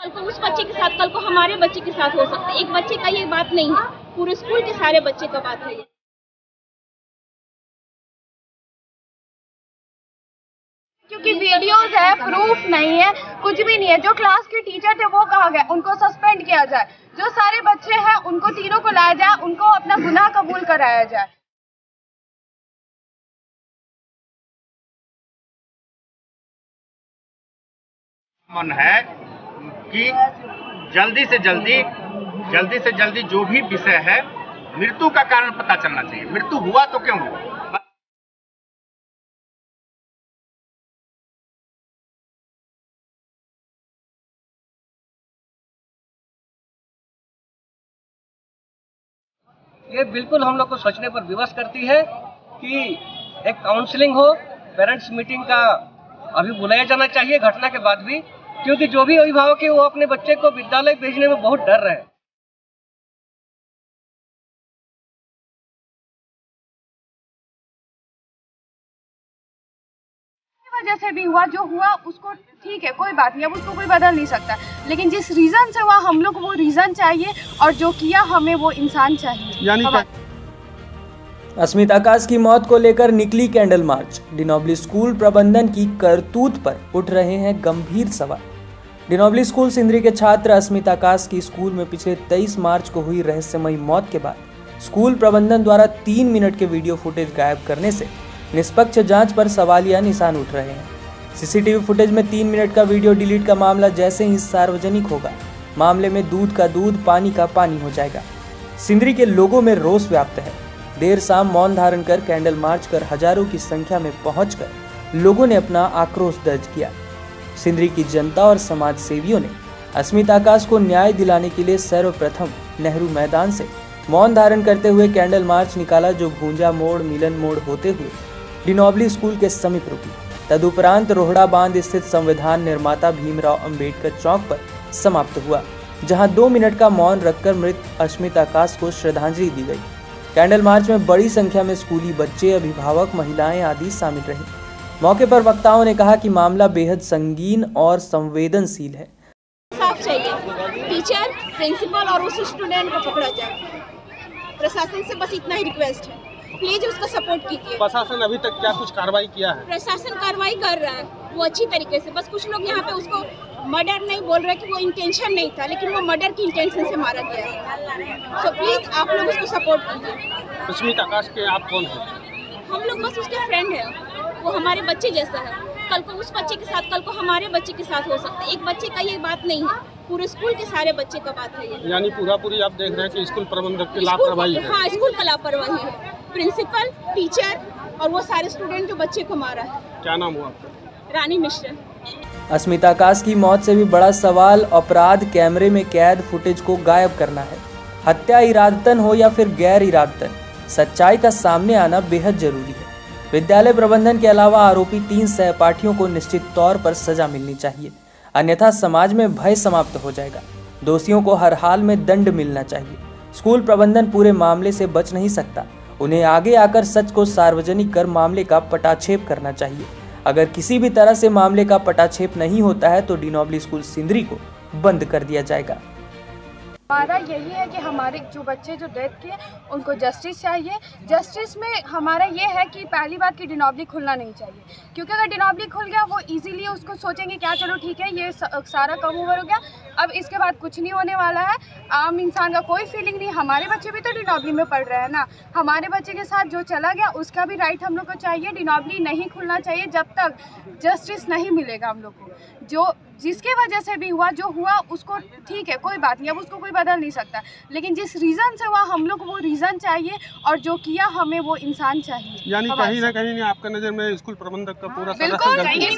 कल को उस बच्चे के साथ, कल को हमारे बच्चे के साथ हो सकता है। एक बच्चे का ये बात नहीं है, पूरे स्कूल के सारे बच्चे का बात है ये। क्योंकि वीडियोस है, प्रूफ नहीं है, कुछ भी नहीं है। जो क्लास के टीचर थे वो कहा गया उनको सस्पेंड किया जाए। जो सारे बच्चे हैं उनको तीनों को लाया जाए, उनको अपना गुनाह कबूल कराया जाए। मन है कि जल्दी से जल्दी जो भी विषय है, मृत्यु का कारण पता चलना चाहिए। मृत्यु हुआ तो क्यों हुआ? ये बिल्कुल हम लोग को सोचने पर विवश करती है कि एक काउंसलिंग हो, पेरेंट्स मीटिंग का अभी बुलाया जाना चाहिए घटना के बाद भी, क्योंकि जो भी अभिभावक है वो अपने बच्चे को विद्यालय भेजने में बहुत डर रहे हैं। वजह से भी हुआ जो हुआ उसको ठीक है, कोई बात नहीं, अब उसको कोई बदल नहीं सकता। लेकिन जिस रीजन से हुआ हम लोग को वो रीजन चाहिए, और जो किया हमें वो इंसान चाहिए। यानी अस्मिता आकाश की मौत को लेकर निकली कैंडल मार्च। डिनोबली स्कूल प्रबंधन की करतूत पर उठ रहे हैं गंभीर सवाल। डिनोबली स्कूल सिंदरी के छात्र अस्मिता आकाश की स्कूल में पिछले 23 मार्च को हुई रहस्यमयी मौत के बाद स्कूल प्रबंधन द्वारा 3 मिनट के वीडियो फुटेज गायब करने से निष्पक्ष जांच पर सवालिया निशान उठ रहे हैं। सीसीटीवी फुटेज में 3 मिनट का वीडियो डिलीट का मामला जैसे ही सार्वजनिक होगा, मामले में दूध का दूध, पानी का पानी हो जाएगा। सिंदरी के लोगों में रोष व्याप्त है। देर शाम मौन धारण कर कैंडल मार्च कर हजारों की संख्या में पहुंचकर लोगों ने अपना आक्रोश दर्ज किया। सिंदरी की जनता और समाज सेवियों ने अस्मिता आकाश को न्याय दिलाने के लिए सर्वप्रथम नेहरू मैदान से मौन धारण करते हुए कैंडल मार्च निकाला, जो भूंजा मोड़, मिलन मोड़ होते हुए डिनोबली स्कूल के समीप रुकी। तदुपरांत रोहड़ा बांध स्थित संविधान निर्माता भीमराव अंबेडकर चौक पर समाप्त हुआ, जहां 2 मिनट का मौन रखकर मृत अस्मिता आकाश को श्रद्धांजलि दी गई। कैंडल मार्च में बड़ी संख्या में स्कूली बच्चे, अभिभावक, महिलाएं आदि शामिल रहे। मौके पर वक्ताओं ने कहा कि मामला बेहद संगीन और संवेदनशील है। साफ चाहिए, टीचर, प्रिंसिपल और उस स्टूडेंट को पकड़ा जाए। प्रशासन से बस इतना ही रिक्वेस्ट है, प्लीज उसको सपोर्ट कीजिए। प्रशासन अभी तक क्या कुछ कार्रवाई किया है? प्रशासन कार्रवाई कर रहा है वो अच्छी तरीके से। बस कुछ लोग यहाँ पे उसको मर्डर नहीं बोल रहे कि वो इंटेंशन नहीं था, लेकिन वो मर्डर की इंटेंशन से मारा गया है। सो प्लीज आप लोग उसको सपोर्ट कीजिए। अस्मिता आकाश के आप कौन हैं? हम लोग बस उसके फ्रेंड हैं, वो हमारे बच्चे जैसा है। कल को उस बच्चे के साथ, कल को हमारे बच्चे के साथ हो सकता है। एक बच्चे का ये बात नहीं है, पूरे स्कूल के सारे बच्चे का बात है ये। यानी पूरी आप देख रहे हैं कि स्कूल प्रबंधक की लापरवाही है। हाँ, स्कूल का लापरवाही है। प्रिंसिपल, टीचर और वो सारे स्टूडेंट जो बच्चे को मारा है। क्या नाम हुआ आपका? रानी मिश्रा। अस्मिता आकाश की मौत से भी बड़ा सवाल अपराध कैमरे में कैद फुटेज को गायब करना है। हत्या इरादतन हो या फिर गैर इरादतन, सच्चाई का सामने आना बेहद जरूरी है। विद्यालय प्रबंधन के अलावा आरोपी 3 सहपाठियों को निश्चित तौर पर सजा मिलनी चाहिए, अन्यथा समाज में भय समाप्त हो जाएगा। दोषियों को हर हाल में दंड मिलना चाहिए। स्कूल प्रबंधन पूरे मामले से बच नहीं सकता, उन्हें आगे आकर सच को सार्वजनिक कर मामले का पटाक्षेप करना चाहिए। अगर किसी भी तरह से मामले का पटाक्षेप नहीं होता है तो डिनोबली स्कूल सिंदरी को बंद कर दिया जाएगा। हमारा यही है कि हमारे जो बच्चे जो डेथ किए उनको जस्टिस चाहिए। जस्टिस में हमारा ये है कि पहली बात कि डिनोबली खुलना नहीं चाहिए, क्योंकि अगर डिनोबली खुल गया वो इजीली उसको सोचेंगे क्या चलो ठीक है ये सारा कम ओवर हो गया, अब इसके बाद कुछ नहीं होने वाला है। आम इंसान का कोई फीलिंग नहीं। हमारे बच्चे भी तो डिनोबली में पढ़ रहे हैं ना, हमारे बच्चे के साथ जो चला गया उसका भी राइट हम लोग को चाहिए। डिनोबली नहीं खुलना चाहिए जब तक जस्टिस नहीं मिलेगा हम लोग को। जो जिसके वजह से भी हुआ जो हुआ उसको ठीक है, कोई बात नहीं, अब उसको कोई बदल नहीं सकता। लेकिन जिस रीज़न से हुआ हम लोग को वो रीज़न चाहिए, और जो किया हमें वो इंसान चाहिए। यानी कहीं ना कहीं आपका नज़र में स्कूल प्रबंधक का पूरा बिल्कुल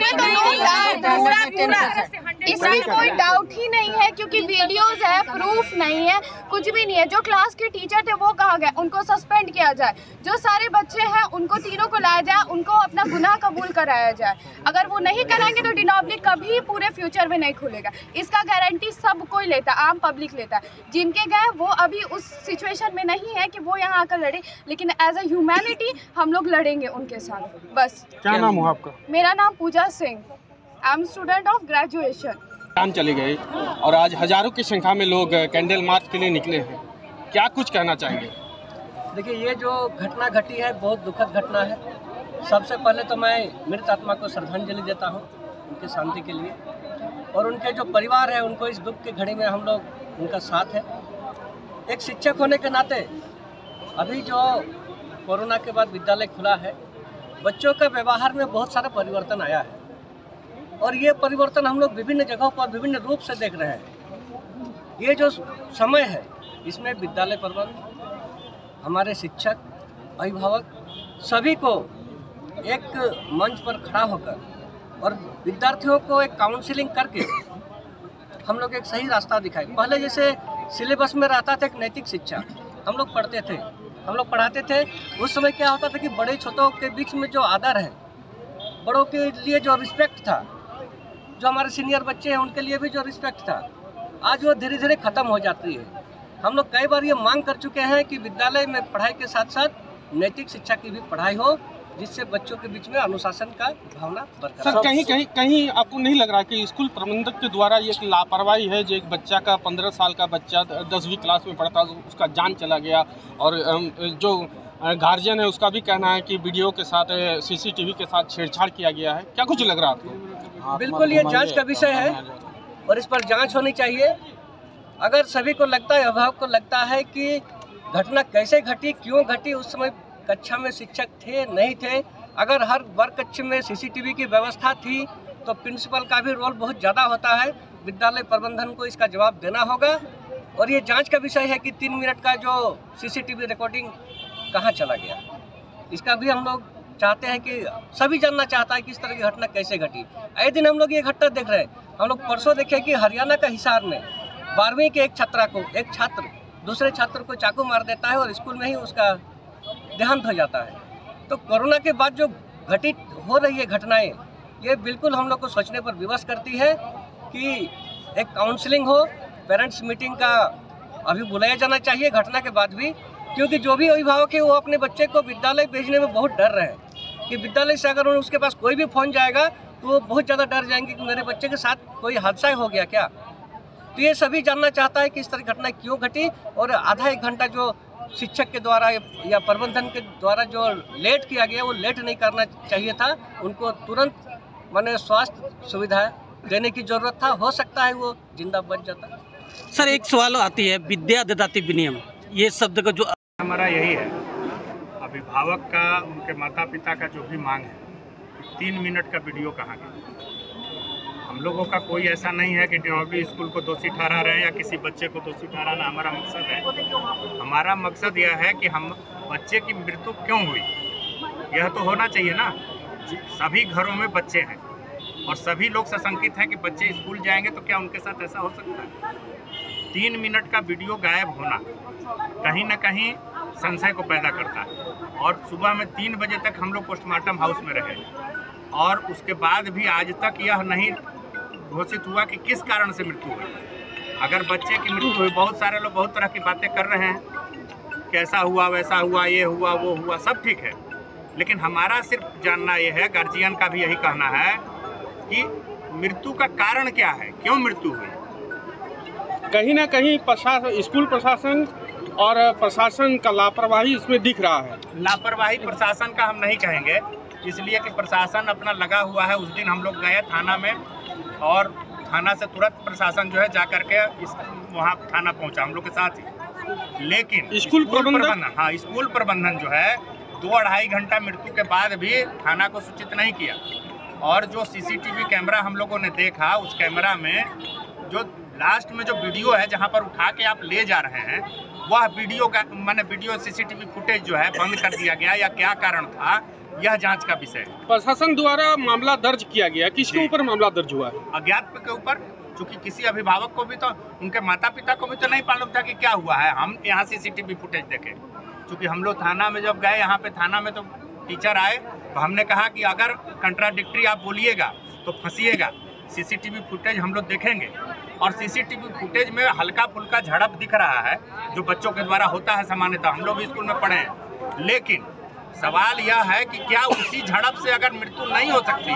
इसमें कोई डाउट ही नहीं है, क्योंकि वीडियोस है, प्रूफ नहीं है, कुछ भी नहीं है। जो क्लास के टीचर थे वो कहा गया उनको सस्पेंड किया जाए। जो सारे बच्चे हैं उनको तीनों को लाया जाए, उनको अपना गुनाह कबूल कराया जाए। अगर वो नहीं कराएंगे तो डिनोबली कभी पूरे फ्यूचर में नहीं खुलेगा। इसका गारंटी सब कोई लेता, आम पब्लिक लेता है। जिनके गए वो अभी उस सिचुएशन में नहीं है कि वो यहाँ आकर लड़े, लेकिन एज अ ह्यूमैनिटी हम लोग लड़ेंगे उनके साथ। बस। क्या नाम हुआ आपका? मेरा नाम Pooja Singh. I am student of graduation. जान चली गई और आज हजारों की संख्या में लोग कैंडल मार्च के लिए निकले हैं, क्या कुछ कहना चाहेंगे? देखिए, ये जो घटना घटी है बहुत दुखद घटना है। सबसे पहले तो मैं मृत आत्मा को श्रद्धांजलि देता हूँ उनकी शांति के लिए, और उनके जो परिवार है उनको इस दुख की घड़ी में हम लोग उनका साथ है। एक शिक्षक होने के नाते अभी जो कोरोना के बाद विद्यालय खुला है, बच्चों का व्यवहार में बहुत सारा परिवर्तन आया है, और ये परिवर्तन हम लोग विभिन्न जगहों पर विभिन्न रूप से देख रहे हैं। ये जो समय है इसमें विद्यालय प्रबंधन, हमारे शिक्षक, अभिभावक सभी को एक मंच पर खड़ा होकर और विद्यार्थियों को एक काउंसलिंग करके हम लोग एक सही रास्ता दिखाए। पहले जैसे सिलेबस में रहता था एक नैतिक शिक्षा, हम लोग पढ़ते थे, हम लोग पढ़ाते थे। उस समय क्या होता था कि बड़े छोटों के बीच में जो आदर है, बड़ों के लिए जो रिस्पेक्ट था, जो हमारे सीनियर बच्चे हैं उनके लिए भी जो रिस्पेक्ट था, आज वो धीरे धीरे ख़त्म हो जाती है। हम लोग कई बार ये मांग कर चुके हैं कि विद्यालय में पढ़ाई के साथ साथ नैतिक शिक्षा की भी पढ़ाई हो, जिससे बच्चों के बीच में अनुशासन का भावना बरकरार। सर, कहीं आपको नहीं लग रहा कि स्कूल प्रबंधक के द्वारा ये लापरवाही है? जो एक बच्चा का 15 साल का बच्चा 10वीं क्लास में पढ़ता, उसका जान चला गया, और जो गार्जियन है उसका भी कहना है कि वीडियो के साथ CCTV के साथ छेड़छाड़ किया गया है, क्या कुछ लग रहा है आपको? बिल्कुल, ये जांच का विषय है और इस पर जांच होनी चाहिए। अगर सभी को लगता है, अभिभावक को लगता है कि घटना कैसे घटी, क्यों घटी, उस समय कक्षा में शिक्षक थे नहीं थे, अगर हर वर्ग कक्ष में CCTV की व्यवस्था थी तो प्रिंसिपल का भी रोल बहुत ज़्यादा होता है। विद्यालय प्रबंधन को इसका जवाब देना होगा, और ये जांच का विषय है कि 3 मिनट का जो CCTV रिकॉर्डिंग कहाँ चला गया, इसका भी हम लोग चाहते हैं कि सभी जानना चाहता है कि इस तरह की घटना कैसे घटी। आए दिन हम लोग ये घटना देख रहे हैं। हम लोग परसों देखे कि हरियाणा का हिसार में 12वीं के एक छात्र दूसरे छात्र को चाकू मार देता है और स्कूल में ही उसका देहांत हो जाता है। तो कोरोना के बाद जो घटित हो रही है घटनाएं, ये बिल्कुल हम लोग को सोचने पर विवश करती है कि एक काउंसलिंग हो, पेरेंट्स मीटिंग का अभी बुलाया जाना चाहिए घटना के बाद भी, क्योंकि जो भी अभिभावक है वो अपने बच्चे को विद्यालय भेजने में बहुत डर रहे हैं कि विद्यालय से अगर उसके पास कोई भी फ़ोन जाएगा तो वो बहुत ज़्यादा डर जाएंगे कि मेरे बच्चे के साथ कोई हादसा हो गया क्या। तो ये सभी जानना चाहता है कि इस तरह घटना क्यों घटी, और आधा एक घंटा जो शिक्षक के द्वारा या प्रबंधन के द्वारा जो लेट किया गया वो लेट नहीं करना चाहिए था। उनको तुरंत माने स्वास्थ्य सुविधा देने की ज़रूरत था, हो सकता है वो जिंदा बच जाता। सर, एक सवाल आती है, विद्या ददाति विनयम, ये शब्द का जो हमारा यही है, अभिभावक का, उनके माता पिता का जो भी मांग है, 3 मिनट का वीडियो कहाँ गया। हम लोगों का कोई ऐसा नहीं है कि डिनोबली स्कूल को दोषी ठहरा रहे हैं या किसी बच्चे को दोषी ठहराना हमारा मकसद है। हमारा मकसद यह है कि हम बच्चे की मृत्यु क्यों हुई, यह तो होना चाहिए ना। सभी घरों में बच्चे हैं और सभी लोग सशंकित हैं कि बच्चे स्कूल जाएंगे तो क्या उनके साथ ऐसा हो सकता है। 3 मिनट का वीडियो गायब होना कहीं ना कहीं संशय को पैदा करता है, और सुबह में 3 बजे तक हम लोग पोस्टमार्टम हाउस में रहे और उसके बाद भी आज तक यह नहीं घोषित हुआ कि किस कारण से मृत्यु हुई। अगर बच्चे की मृत्यु हुई, बहुत सारे लोग बहुत तरह की बातें कर रहे हैं, कैसा हुआ, वैसा हुआ, ये हुआ, वो हुआ, सब ठीक है, लेकिन हमारा सिर्फ जानना ये है, गार्जियन का भी यही कहना है कि मृत्यु का कारण क्या है, क्यों मृत्यु हुई। कहीं ना कहीं स्कूल प्रशासन और प्रशासन का लापरवाही इसमें दिख रहा है। लापरवाही प्रशासन का हम नहीं कहेंगे, इसलिए कि प्रशासन अपना लगा हुआ है। उस दिन हम लोग गए थाना में और थाना से तुरंत प्रशासन जो है जा करके वहाँ थाना पहुँचा हम लोग के साथ ही, लेकिन स्कूल प्रबंधन जो है 2-2.5 घंटा मृत्यु के बाद भी थाना को सूचित नहीं किया। और जो CCTV कैमरा हम लोगों ने देखा, उस कैमरा में जो लास्ट में जो वीडियो है जहाँ पर उठा के आप ले जा रहे हैं, वह वीडियो का वीडियो CCTV फुटेज जो है बंद कर दिया गया, या क्या कारण था, यह जांच का विषय है। प्रशासन द्वारा मामला दर्ज किया गया, किसके ऊपर मामला दर्ज हुआ है? अज्ञात के ऊपर, चूँकि किसी अभिभावक को भी तो, उनके माता पिता को भी तो नहीं मालूम था कि क्या हुआ है। हम यहाँ CCTV फुटेज देखे, चूँकि हम लोग थाना में जब गए, यहाँ पे थाना में तो टीचर आए तो हमने कहा कि अगर कंट्राडिक्टरी आप बोलिएगा तो फंसिएगा। CCTV फुटेज हम लोग देखेंगे, और CCTV फुटेज में हल्का फुल्का झड़प दिख रहा है जो बच्चों के द्वारा होता है सामान्यतः, हम लोग भी स्कूल में पढ़े हैं। लेकिन सवाल यह है कि क्या उसी झड़प से अगर मृत्यु नहीं हो सकती है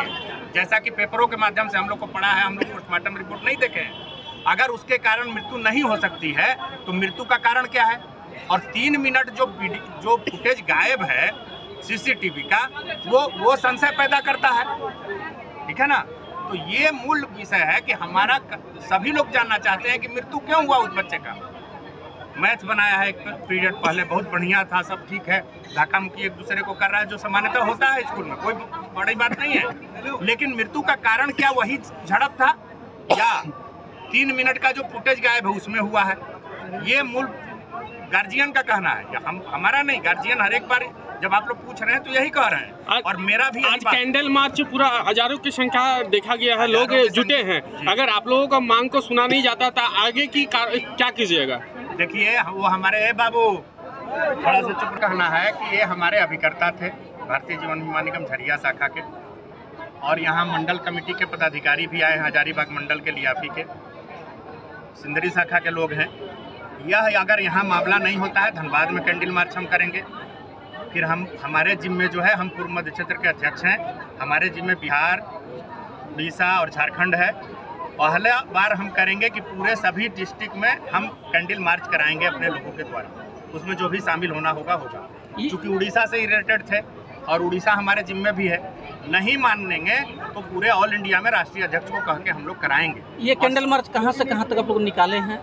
जैसा कि पेपरों के माध्यम से हम लोग को पढ़ा है, हम लोग पोस्टमार्टम रिपोर्ट नहीं देखे हैं। अगर उसके कारण मृत्यु नहीं हो सकती है तो मृत्यु का कारण क्या है? और 3 मिनट जो फुटेज गायब है सीसीटीवी का, वो संशय पैदा करता है, ठीक है ना। तो ये मूल विषय है कि हमारा सभी लोग जानना चाहते हैं कि मृत्यु क्यों हुआ उस बच्चे का। मैथ बनाया है एक पीरियड पहले, बहुत बढ़िया था, सब ठीक है, धक्का मुक्की एक दूसरे को कर रहा है जो सामान्यतः होता है स्कूल में, कोई बड़ी बात नहीं है। लेकिन मृत्यु का कारण क्या वही झड़प था या 3 मिनट का जो फुटेज गायब है उसमें हुआ है? ये मूल गार्जियन का कहना है, या हमारा नहीं। गार्जियन हर एक बार जब आप लोग पूछ रहे हैं तो यही कह रहे हैं, और मेरा भी आज कैंडल मार्च पूरा हजारों की संख्या देखा गया है, लोग जुटे हैं। अगर आप लोगों का मांग को सुना नहीं जाता था आगे की क्या कीजिएगा? देखिए, वो हमारे बाबू थोड़ा सा चुप कहना है कि ये हमारे अभिकर्ता थे भारतीय जीवन बीमा निगम झरिया शाखा के, और यहाँ मंडल कमेटी के पदाधिकारी भी आए हैं, हजारीबाग मंडल के लियाफी के, सिंदरी शाखा के लोग हैं। यह अगर यहाँ मामला नहीं होता है, धनबाद में कैंडल मार्च हम करेंगे। फिर हमारे जिम्मे जो है, हम पूर्व मध्य क्षेत्र के अध्यक्ष हैं, हमारे जिम्मे बिहार, उड़ीसा और झारखंड है। पहला बार हम करेंगे कि पूरे सभी डिस्ट्रिक्ट में हम कैंडल मार्च कराएंगे अपने लोगों के द्वारा, उसमें जो भी शामिल होना होगा। क्योंकि उड़ीसा से ही रिलेटेड थे और उड़ीसा हमारे जिम्मे भी है। नहीं मानेंगे तो पूरे ऑल इंडिया में राष्ट्रीय अध्यक्ष को कह के हम लोग कराएंगे। ये कैंडल मार्च कहाँ से कहाँ तक आप लोग निकाले हैं?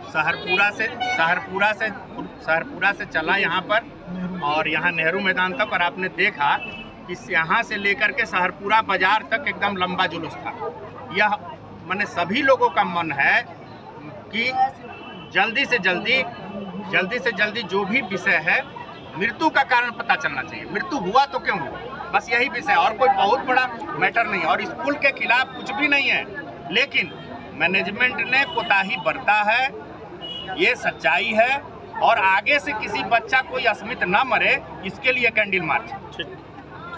सहरपुरा से चला यहाँ पर, और यहाँ नेहरू मैदान तक, और आपने देखा कि यहाँ से लेकर के सहरपुरा बाजार तक एकदम लंबा जुलूस था। यह माने सभी लोगों का मन है कि जल्दी से जल्दी जो भी विषय है, मृत्यु का कारण पता चलना चाहिए। मृत्यु हुआ तो क्यों हुआ, बस यही विषय, और कोई बहुत बड़ा मैटर नहीं है। और स्कूल के खिलाफ कुछ भी नहीं है, लेकिन मैनेजमेंट ने कोताही बरता है, ये सच्चाई है। और आगे से किसी बच्चा कोई अस्मित ना मरे, इसके लिए कैंडल मार्च।